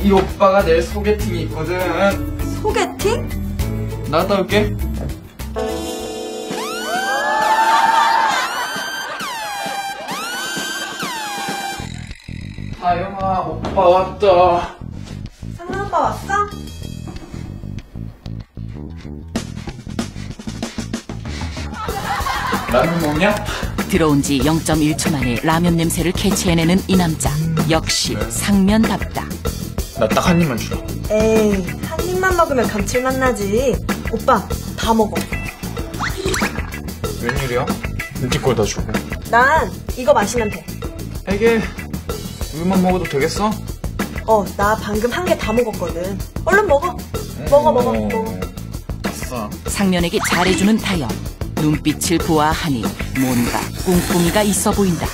이 오빠가 내 소개팅이 있거든. 소개팅? 나갔다 올게. 다영아, 오빠 왔다. 상남 오빠 왔어? 라면 먹냐? 들어온 지 0.1초 만에 라면 냄새를 캐치해내는 이 남자. 역시 상면답다. 나 딱 한 입만 주라. 에이, 한 입만 먹으면 감칠맛 나지. 오빠, 다 먹어. 웬일이야? 네 걸 다 주고. 난 이거 마시면 돼. 이게 우유만 먹어도 되겠어? 나 방금 한 개 다 먹었거든. 얼른 먹어. 먹어. 아싸. 상면에게 잘해주는 다영. 눈빛을 보아하니 뭔가 꿍꿍이가 있어 보인다.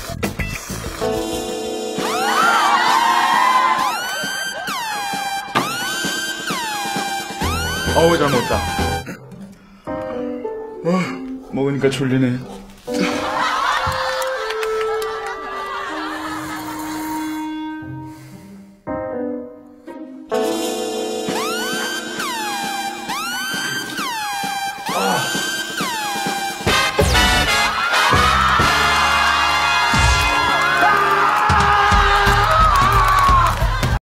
어우, 잘 먹었다. 먹으니까 졸리네.